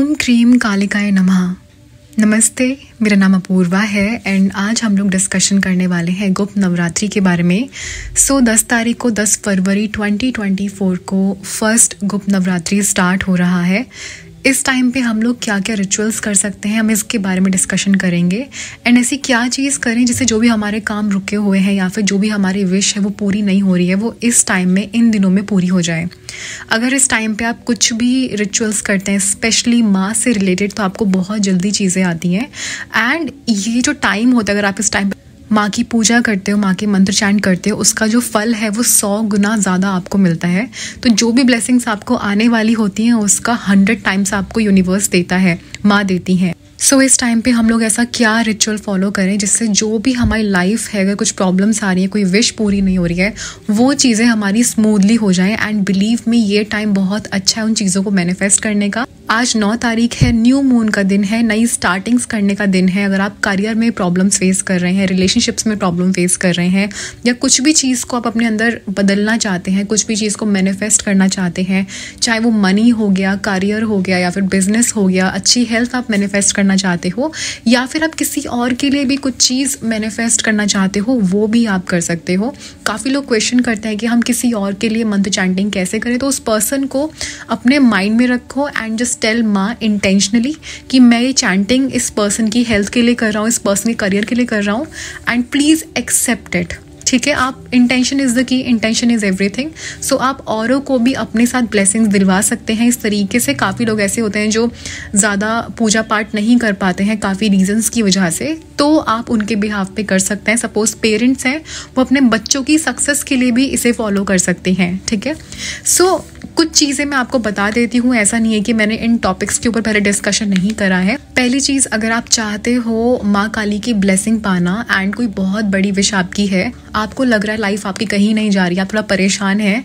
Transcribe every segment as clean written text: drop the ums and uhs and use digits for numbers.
ओम cream कालिकाय नमः। नमस्ते, मेरा नाम अपूर्वा है एंड आज हम लोग डिस्कशन करने वाले हैं गुप्त नवरात्रि के बारे में। 10 तारीख को 10 फरवरी 2024 को फर्स्ट गुप्त नवरात्रि स्टार्ट हो रहा है। इस टाइम पे हम लोग क्या क्या रिचुअल्स कर सकते हैं, हम इसके बारे में डिस्कशन करेंगे एंड ऐसी क्या चीज़ करें जिससे जो भी हमारे काम रुके हुए हैं या फिर जो भी हमारी विश है वो पूरी नहीं हो रही है वो इस टाइम में इन दिनों में पूरी हो जाए। अगर इस टाइम पे आप कुछ भी रिचुअल्स करते हैं स्पेशली माँ से रिलेटेड तो आपको बहुत जल्दी चीज़ें आती हैं एंड ये जो टाइम होता है अगर आप इस टाइम माँ की पूजा करते हो, माँ के मंत्र चैंट करते हो, उसका जो फल है वो 100 गुना ज़्यादा आपको मिलता है। तो जो भी ब्लेसिंग्स आपको आने वाली होती हैं उसका 100 टाइम्स आपको यूनिवर्स देता है, माँ देती हैं। सो इस टाइम पे हम लोग ऐसा क्या रिचुअल फॉलो करें जिससे जो भी हमारी लाइफ है, अगर कुछ प्रॉब्लम्स आ रही है, कोई विश पूरी नहीं हो रही है, वो चीज़ें हमारी स्मूथली हो जाएं एंड बिलीव मी ये टाइम बहुत अच्छा है उन चीज़ों को मैनिफेस्ट करने का। आज 9 तारीख है, न्यू मून का दिन है, नई स्टार्टिंग्स करने का दिन है। अगर आप करियर में प्रॉब्लम्स फेस कर रहे हैं, रिलेशनशिप्स में प्रॉब्लम फेस कर रहे हैं या कुछ भी चीज़ को आप अपने अंदर बदलना चाहते हैं, कुछ भी चीज़ को मैनिफेस्ट करना चाहते हैं, चाहे वो मनी हो गया, करियर हो गया या फिर बिजनेस हो गया, अच्छी हेल्थ आप मैनिफेस्ट करना चाहते हो या फिर आप किसी और के लिए भी कुछ चीज़ मैनिफेस्ट करना चाहते हो, वो भी आप कर सकते हो। काफ़ी लोग क्वेश्चन करते हैं कि हम किसी और के लिए मंत्र चैंटिंग कैसे करें, तो उस पर्सन को अपने माइंड में रखो एंड जस्ट टेल माँ इंटेंशनली कि मैं ये चैंटिंग इस पर्सन की हेल्थ के लिए कर रहा हूँ, इस पर्सन के करियर के लिए कर रहा हूँ एंड प्लीज़ एक्सेप्ट इट। ठीक है, आप intention is the key, intention is everything. So आप औरों को भी अपने साथ ब्लेसिंग्स दिलवा सकते हैं इस तरीके से। काफ़ी लोग ऐसे होते हैं जो ज़्यादा पूजा पाठ नहीं कर पाते हैं काफ़ी रीजंस की वजह से, तो आप उनके बिहाफ पे कर सकते हैं। सपोज पेरेंट्स हैं, वो अपने बच्चों की सक्सेस के लिए भी इसे फॉलो कर सकते हैं। ठीक है, सो कुछ चीज़ें मैं आपको बता देती हूँ। ऐसा नहीं है कि मैंने इन टॉपिक्स के ऊपर पहले डिस्कशन नहीं करा है। पहली चीज़, अगर आप चाहते हो माँ काली की ब्लेसिंग पाना एंड कोई बहुत बड़ी विश आपकी है, आपको लग रहा है लाइफ आपकी कहीं नहीं जा रही, आप थोड़ा परेशान है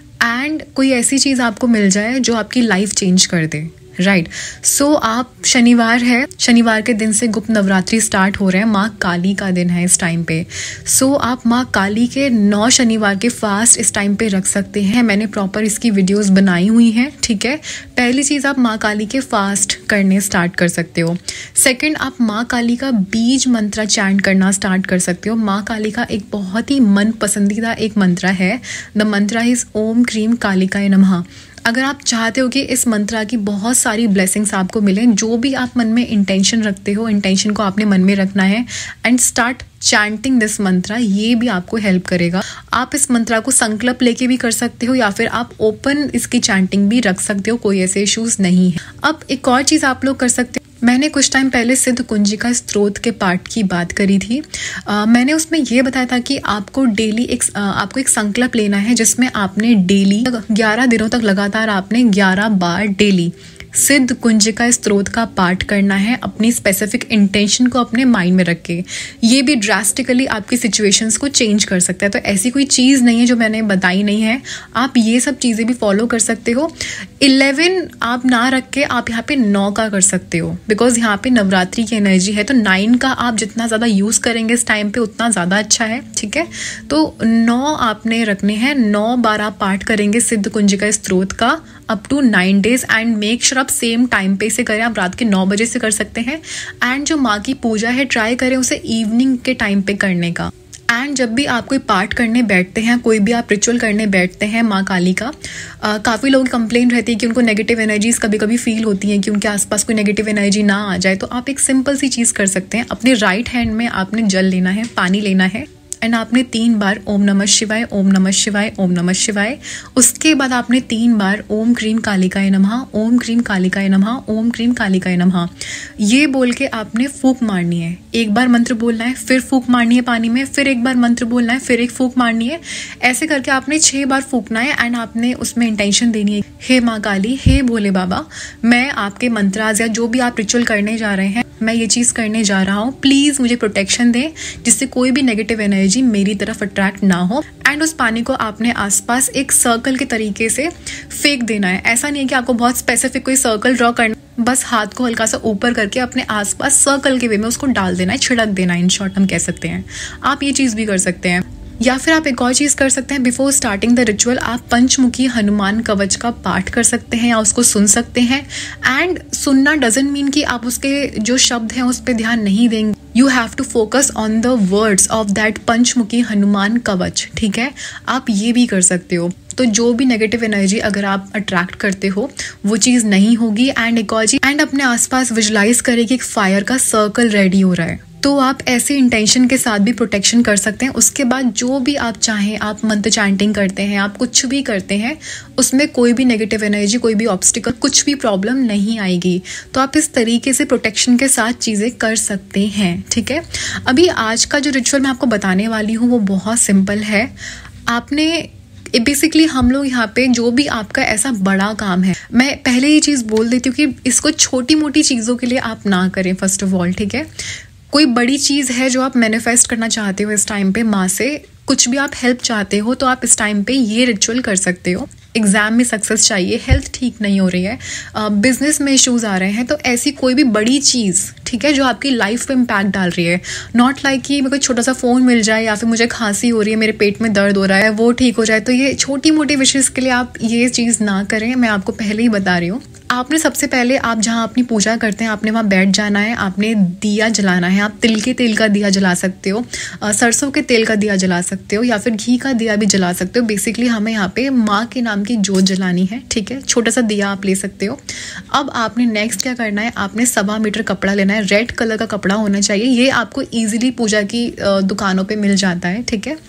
एंड कोई ऐसी चीज़ आपको मिल जाए जो आपकी लाइफ चेंज कर दे, राइट। सो आप शनिवार है, शनिवार के दिन से गुप्त नवरात्रि स्टार्ट हो रहे हैं, माँ काली का दिन है इस टाइम पे। सो आप माँ काली के 9 शनिवार के फास्ट इस टाइम पे रख सकते हैं। मैंने प्रॉपर इसकी वीडियोस बनाई हुई हैं। ठीक है, पहली चीज़ आप माँ काली के फास्ट करने स्टार्ट कर सकते हो। सेकंड, आप माँ काली का बीज मंत्र चैंट करना स्टार्ट कर सकते हो। माँ काली का एक बहुत ही मन पसंदीदा एक मंत्र है, द मंत्र इज ओम क्रीम कालिकाय नमः। अगर आप चाहते हो कि इस मंत्रा की बहुत सारी ब्लेसिंग्स आपको मिलें, जो भी आप मन में इंटेंशन रखते हो, इंटेंशन को आपने मन में रखना है and start chanting this mantra, ये भी आपको हेल्प करेगा। आप इस मंत्रा को संकल्प लेके भी कर सकते हो या फिर आप ओपन इसकी चैंटिंग भी रख सकते हो, कोई ऐसे इश्यूज नहीं है। अब एक और चीज़ आप लोग कर सकते हो, मैंने कुछ टाइम पहले सिद्ध कुंजिका स्त्रोत के पाठ की बात करी थी। मैंने उसमें ये बताया था कि आपको डेली आपको एक संकल्प लेना है जिसमें आपने डेली 11 दिनों तक लगातार आपने 11 बार डेली सिद्ध कुंजिका स्त्रोत का पाठ करना है, अपनी स्पेसिफिक इंटेंशन को अपने माइंड में रख के। ये भी ड्रास्टिकली आपकी सिचुएशंस को चेंज कर सकता है। तो ऐसी कोई चीज़ नहीं है जो मैंने बताई नहीं है, आप ये सब चीज़ें भी फॉलो कर सकते हो। 11 आप ना रख के आप यहाँ पे 9 का कर सकते हो, बिकॉज यहाँ पे नवरात्रि की एनर्जी है, तो 9 का आप जितना ज़्यादा यूज़ करेंगे इस टाइम पे उतना ज़्यादा अच्छा है। ठीक है, तो 9 आपने रखने हैं, 9 बार आप पाठ करेंगे सिद्ध कुंजिका स्त्रोत का up to 9 days and make sure आप सेम टाइम पे से करें। आप रात के 9 बजे से कर सकते हैं एंड जो माँ की पूजा है ट्राई करें उसे इवनिंग के टाइम पे करने का। एंड जब भी आप कोई पाठ करने बैठते हैं, कोई भी आप रिचुअल करने बैठते हैं माँ काली का, काफ़ी लोगों की कंप्लेंट रहती है कि उनको नेगेटिव एनर्जीज कभी कभी फील होती हैं कि उनके आसपास कोई नेगेटिव एनर्जी ना आ जाए। तो आप एक सिंपल सी चीज़ कर सकते हैं, अपने राइट हैंड में आपने जल लेना है, पानी लेना है एंड आपने 3 बार ओम नमः शिवाय, ओम नमः शिवाय, ओम नमः शिवाय। उसके बाद आपने 3 बार ओम क्रीम कालिकाय नमः, ओम क्रीम कालिकाय नमः, ओम क्रीम कालिकाय नमः, ये बोल के आपने फूंक मारनी है। एक बार मंत्र बोलना है, फिर फूंक मारनी है पानी में, फिर एक बार मंत्र बोलना है, फिर एक फूंक मारनी है। ऐसे करके आपने 6 बार फूंकना है एंड आपने उसमें इंटेंशन देनी है, हे माँ काली, हे भोले बाबा, मैं आपके मंत्राज या जो भी आप रिचुअल करने जा रहे हैं, मैं ये चीज़ करने जा रहा हूँ, प्लीज़ मुझे प्रोटेक्शन दें जिससे कोई भी नेगेटिव एनर्जी मेरी तरफ अट्रैक्ट ना हो। एंड उस पानी को आपने आसपास एक सर्कल के तरीके से फेंक देना है। ऐसा नहीं है कि आपको बहुत स्पेसिफिक कोई सर्कल ड्रॉ करना, बस हाथ को हल्का सा ऊपर करके अपने आसपास सर्कल के वे में उसको डाल देना है, छिड़क देना है, इन शॉर्ट हम कह सकते हैं। आप ये चीज़ भी कर सकते हैं। या फिर आप एक और चीज़ कर सकते हैं, बिफोर स्टार्टिंग द रिचुअल आप पंचमुखी हनुमान कवच का पाठ कर सकते हैं या उसको सुन सकते हैं। एंड सुनना डजंट मीन कि आप उसके जो शब्द हैं उस पर ध्यान नहीं देंगे। You have to focus on the words of that Panchmukhi Hanuman Kavach, ठीक है। आप ये भी कर सकते हो। तो जो भी नेगेटिव एनर्जी अगर आप अट्रैक्ट करते हो वो चीज़ नहीं होगी। एंड एक और चीज, एंड अपने आसपास विजुलाइज करें कि एक फायर का सर्कल रेडी हो रहा है। तो आप ऐसे इंटेंशन के साथ भी प्रोटेक्शन कर सकते हैं। उसके बाद जो भी आप चाहें, आप मंत्र चैंटिंग करते हैं, आप कुछ भी करते हैं, उसमें कोई भी नेगेटिव एनर्जी, कोई भी ऑब्स्टिकल, कुछ भी प्रॉब्लम नहीं आएगी। तो आप इस तरीके से प्रोटेक्शन के साथ चीज़ें कर सकते हैं, ठीक है। अभी आज का जो रिचुअल मैं आपको बताने वाली हूँ वो बहुत सिंपल है। आपने बेसिकली हम लोग यहाँ पे जो भी आपका ऐसा बड़ा काम है, मैं पहले ये चीज़ बोल देती हूँ कि इसको छोटी मोटी चीज़ों के लिए आप ना करें फर्स्ट ऑफ ऑल, ठीक है। कोई बड़ी चीज़ है जो आप मैनिफेस्ट करना चाहते हो इस टाइम पे, माँ से कुछ भी आप हेल्प चाहते हो, तो आप इस टाइम पे ये रिचुअल कर सकते हो। एग्जाम में सक्सेस चाहिए, हेल्थ ठीक नहीं हो रही है, बिजनेस में इश्यूज आ रहे हैं, तो ऐसी कोई भी बड़ी चीज़, ठीक है, जो आपकी लाइफ पे इम्पैक्ट डाल रही है। नॉट लाइक कि मेरे को छोटा सा फ़ोन मिल जाए या फिर मुझे खांसी हो रही है, मेरे पेट में दर्द हो रहा है, वो ठीक हो जाए। तो ये छोटी मोटी विशेष के लिए आप ये चीज़ ना करें, मैं आपको पहले ही बता रही हूँ। आपने सबसे पहले, आप जहाँ अपनी पूजा करते हैं, आपने वहाँ बैठ जाना है, आपने दिया जलाना है। आप तिल के तेल का दिया जला सकते हो, सरसों के तेल का दिया जला सकते हो, या फिर घी का दिया भी जला सकते हो। बेसिकली हमें यहाँ पे माँ के नाम की जोत जलानी है, ठीक है। छोटा सा दिया आप ले सकते हो। अब आपने नेक्स्ट क्या करना है, आपने 1.25 मीटर कपड़ा लेना है, रेड कलर का कपड़ा होना चाहिए। ये आपको ईजिली पूजा की दुकानों पर मिल जाता है, ठीक है।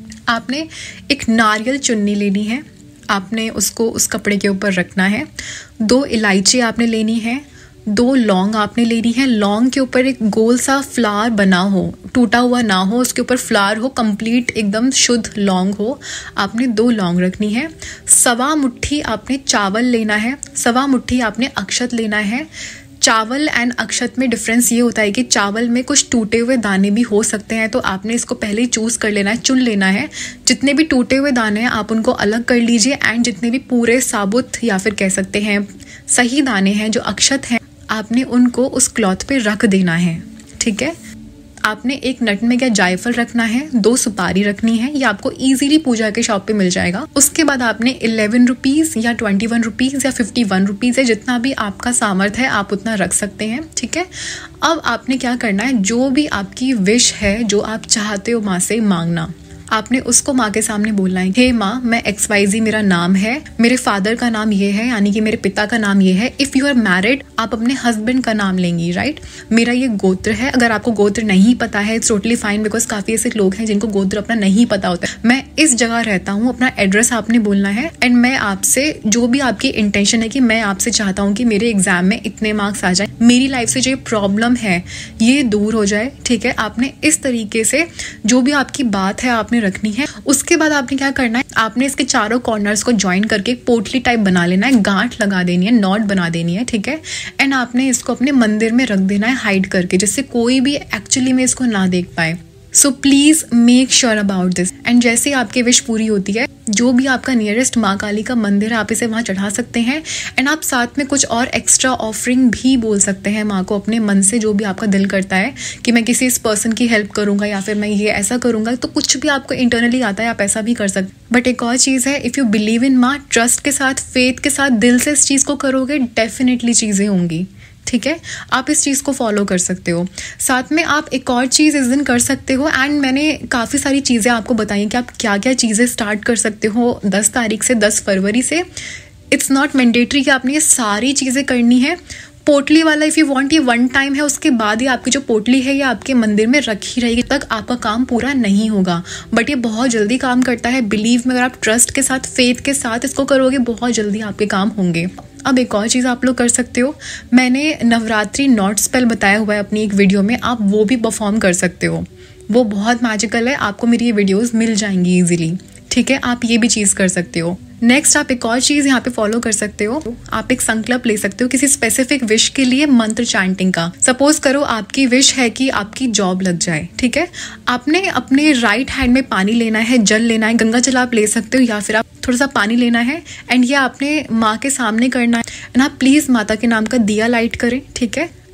आपने एक नारियल चुन्नी लेनी है, आपने उसको उस कपड़े के ऊपर रखना है। 2 इलायची आपने लेनी है, 2 लौंग आपने लेनी है। लौंग के ऊपर एक गोल सा फ्लावर बना हो, टूटा हुआ ना हो, उसके ऊपर फ्लावर हो, कंप्लीट एकदम शुद्ध लौंग हो। आपने 2 लौंग रखनी है। 1.25 मुट्ठी आपने चावल लेना है, 1.25 मुट्ठी आपने अक्षत लेना है। चावल एंड अक्षत में डिफरेंस ये होता है कि चावल में कुछ टूटे हुए दाने भी हो सकते हैं, तो आपने इसको पहले ही चूज कर लेना है, चुन लेना है। जितने भी टूटे हुए दाने हैं आप उनको अलग कर लीजिए। एंड जितने भी पूरे साबुत या फिर कह सकते हैं सही दाने हैं, जो अक्षत हैं, आपने उनको उस क्लॉथ पे रख देना है, ठीक है। आपने एक नटमेग या जायफल रखना है, 2 सुपारी रखनी है, ये आपको इजीली पूजा के शॉप पे मिल जाएगा। उसके बाद आपने 11 रुपीज या 21 रुपीज या 51 रुपीज है, जितना भी आपका सामर्थ्य है आप उतना रख सकते हैं, ठीक है। अब आपने क्या करना है, जो भी आपकी विश है, जो आप चाहते हो माँ से मांगना, आपने उसको माँ के सामने बोलना है, हे माँ, मैं XYZ मेरा नाम है, मेरे फादर का नाम ये है, यानी कि मेरे पिता का नाम ये है। इफ यू आर मैरिड, आप अपने हस्बैंड का नाम लेंगी, राइट। मेरा ये गोत्र है। अगर आपको गोत्र नहीं पता है, इट्स टोटली फाइन, बिकॉज काफी ऐसे लोग हैं जिनको गोत्र अपना नहीं पता होता है। मैं इस जगह रहता हूँ, अपना एड्रेस आपने बोलना है। एंड मैं आपसे, जो भी आपकी इंटेंशन है कि मैं आपसे चाहता हूँ कि मेरे एग्जाम में इतने मार्क्स आ जाए, मेरी लाइफ से जो प्रॉब्लम है ये दूर हो जाए, ठीक है। आपने इस तरीके से जो भी आपकी बात है आपने रखनी है। उसके बाद आपने क्या करना है, आपने इसके चारों कॉर्नर्स को ज्वाइन करके पोटली टाइप बना लेना है, गांठ लगा देनी है, नॉट बना देनी है, ठीक है। एंड आपने इसको अपने मंदिर में रख देना है हाइड करके, जिससे कोई भी एक्चुअली में इसको ना देख पाए। So please make sure about this. And जैसे आपकी विश पूरी होती है, जो भी आपका नियरेस्ट माँ काली का मंदिर है, आप इसे वहाँ चढ़ा सकते हैं। एंड आप साथ में कुछ और एक्स्ट्रा ऑफरिंग भी बोल सकते हैं माँ को अपने मन से, जो भी आपका दिल करता है कि मैं किसी इस पर्सन की हेल्प करूंगा या फिर मैं ये ऐसा करूंगा, तो कुछ भी आपको इंटरनली आता है आप ऐसा भी कर सकते। बट एक और चीज़ है, इफ़ यू बिलीव इन माँ, ट्रस्ट के साथ, फेथ के साथ, दिल से इस चीज़ को करोगे, डेफिनेटली चीज़ें होंगी, ठीक है। आप इस चीज़ को फॉलो कर सकते हो। साथ में आप एक और चीज़ इस दिन कर सकते हो। एंड मैंने काफ़ी सारी चीज़ें आपको बताई कि आप क्या क्या चीज़ें स्टार्ट कर सकते हो 10 तारीख से, 10 फरवरी से। इट्स नॉट मैंडेटरी कि आपने ये सारी चीज़ें करनी है। पोटली वाला इफ़ यू वांट, ये 1 टाइम है, उसके बाद ही आपकी जो पोटली है ये आपके मंदिर में रखी रहेगी, तक आपका काम पूरा नहीं होगा। बट ये बहुत जल्दी काम करता है, बिलीव में। अगर आप ट्रस्ट के साथ, फेथ के साथ इसको करोगे, बहुत जल्दी आपके काम होंगे। अब एक और चीज़ आप लोग कर सकते हो, मैंने नवरात्रि नॉट स्पेल बताया हुआ है अपनी एक वीडियो में, आप वो भी परफॉर्म कर सकते हो। वो बहुत मैजिकल है, आपको मेरी ये वीडियोस मिल जाएंगी इजीली, ठीक है। आप ये भी चीज़ कर सकते हो। नेक्स्ट आप एक और चीज़ यहाँ पे फॉलो कर सकते हो, आप एक संकल्प ले सकते हो किसी स्पेसिफिक विश के लिए, मंत्र चैंटिंग का। सपोज करो आपकी विश है कि आपकी जॉब लग जाए, ठीक है। आपने अपने राइट हैंड में पानी लेना है, जल लेना है, गंगा जल आप ले सकते हो, या फिर आप थोड़ा सा पानी लेना है। एंड ये आपने माँ के सामने करना है। एंड आप प्लीज़ माता के नाम का दिया लाइट करें, ठीक है।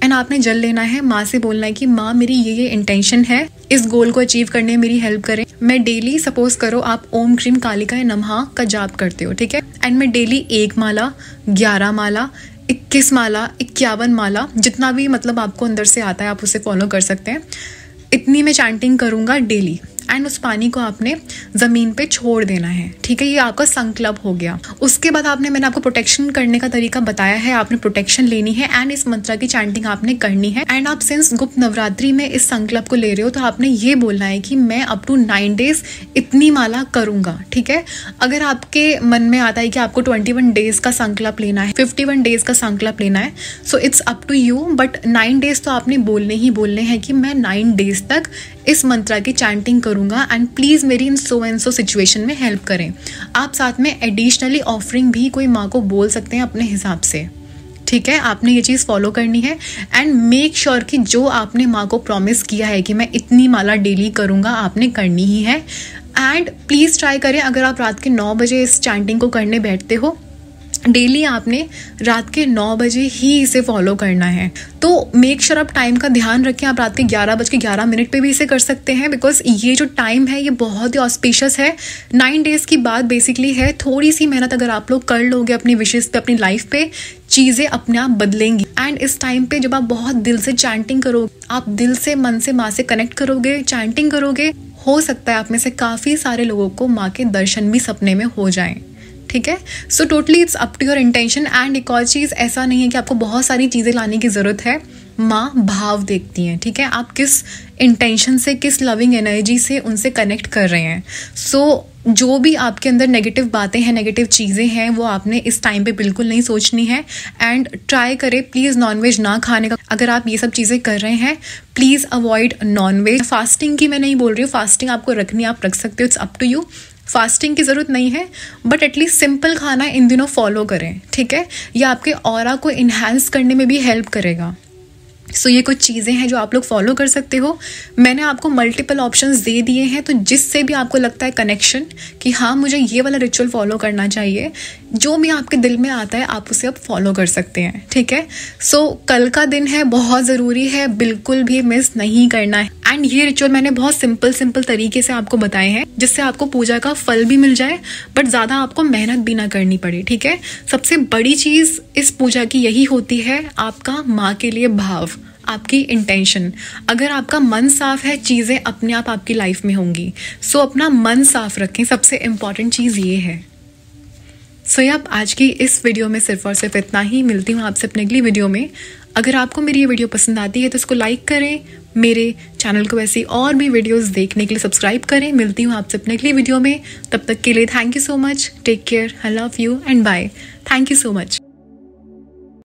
एंड आपने जल लेना है, माँ से बोलना है कि माँ मेरी ये इंटेंशन है, इस गोल को अचीव करने में मेरी हेल्प करें। मैं डेली, सपोज करो आप ओम क्रीम कालिकाय नमः का जाप करते हो, ठीक है, एंड मैं डेली 1 माला, 11 माला, 21 माला, 51 माला, जितना भी मतलब आपको अंदर से आता है आप उसे फॉलो कर सकते हैं, इतनी मैं चैंटिंग करूँगा डेली। एंड उस पानी को आपने ज़मीन पे छोड़ देना है, ठीक है, ये आपका संकल्प हो गया। उसके बाद मैंने आपको प्रोटेक्शन करने का तरीका बताया है, आपने प्रोटेक्शन लेनी है एंड इस मंत्र की चैंटिंग आपने करनी है। एंड आप सिंस गुप्त नवरात्रि में इस संकल्प को ले रहे हो तो आपने ये बोलना है कि मैं अप टू 9 डेज इतनी माला करूँगा, ठीक है। अगर आपके मन में आता है कि आपको 21 डेज का संकल्प लेना है, 51 डेज का संकल्प लेना है, so it's up to you, but 9 days तो आपने बोलने ही बोलने हैं कि मैं 9 डेज तक इस मंत्र की चैंटिंग करूंगा एंड प्लीज़ मेरी इन सो एंड सो सिचुएशन में हेल्प करें। आप साथ में एडिशनली ऑफरिंग भी कोई माँ को बोल सकते हैं अपने हिसाब से, ठीक है। आपने ये चीज़ फॉलो करनी है एंड मेक श्योर कि जो आपने माँ को प्रॉमिस किया है कि मैं इतनी माला डेली करूँगा, आपने करनी ही है। एंड प्लीज़ ट्राई करें, अगर आप रात के 9 बजे इस चैंटिंग को करने बैठते हो, डेली आपने रात के 9 बजे ही इसे फॉलो करना है। तो मेक श्योर आप टाइम का ध्यान रखें, आप रात के 11:11 पे भी इसे कर सकते हैं, बिकॉज ये जो टाइम है ये बहुत ही ऑस्पिशियस है। 9 डेज की बात बेसिकली है, थोड़ी सी मेहनत अगर आप लोग कर लोगे अपनी विशेष पे, अपनी लाइफ पे, चीज़ें अपने आप बदलेंगी। एंड इस टाइम पे जब आप बहुत दिल से चैंटिंग करोगे, आप दिल से, मन से माँ से कनेक्ट करोगे, चैंटिंग करोगे, हो सकता है आप में से काफ़ी सारे लोगों को माँ के दर्शन भी सपने में हो जाएं, ठीक है। So totally it's up to your intention. And एक और चीज़, ऐसा नहीं है कि आपको बहुत सारी चीज़ें लाने की ज़रूरत है, माँ भाव देखती हैं, ठीक है, आप किस इंटेंशन से, किस लविंग एनर्जी से उनसे कनेक्ट कर रहे हैं। सो जो भी आपके अंदर नेगेटिव बातें हैं, नेगेटिव चीज़ें हैं, वो आपने इस टाइम पे बिल्कुल नहीं सोचनी है। एंड ट्राई करें प्लीज़ नॉनवेज ना खाने का। अगर आप ये सब चीज़ें कर रहे हैं, प्लीज़ अवॉइड नॉनवेज। फास्टिंग की मैं नहीं बोल रही हूँ, फास्टिंग आपको रखनी, आप रख सकते हो, it's up to you. Fasting की ज़रूरत नहीं है, बट एटलीस्ट सिंपल खाना इन दिनों फॉलो करें, ठीक है। यह आपके ऑरा को इन्हांस करने में भी हेल्प करेगा। सो ये कुछ चीज़ें हैं जो आप लोग फॉलो कर सकते हो। मैंने आपको मल्टीपल ऑप्शंस दे दिए हैं, तो जिससे भी आपको लगता है कनेक्शन कि हाँ मुझे ये वाला रिचुअल फॉलो करना चाहिए, जो भी आपके दिल में आता है आप उसे अब फॉलो कर सकते हैं, ठीक है। सो कल का दिन है, बहुत ज़रूरी है, बिल्कुल भी मिस नहीं करना है। एंड ये रिचुअल मैंने बहुत सिंपल तरीके से आपको बताए हैं, जिससे आपको पूजा का फल भी मिल जाए, बट ज़्यादा आपको मेहनत भी ना करनी पड़े, ठीक है। सबसे बड़ी चीज़ इस पूजा की यही होती है, आपका माँ के लिए भाव, आपकी इंटेंशन। अगर आपका मन साफ है, चीज़ें अपने आप आपकी लाइफ में होंगी। सो अपना मन साफ रखें, सबसे इम्पॉर्टेंट चीज़ ये है। सो अब आज की इस वीडियो में सिर्फ और सिर्फ इतना ही। मिलती हूँ आपसे अपने अगली वीडियो में। अगर आपको मेरी ये वीडियो पसंद आती है तो इसको लाइक करें, मेरे चैनल को ऐसी और भी वीडियोस देखने के लिए सब्सक्राइब करें। मिलती हूँ आपसे अपने अगली वीडियो में, तब तक के लिए thank you so much, take care, I love you and bye. Thank you so much.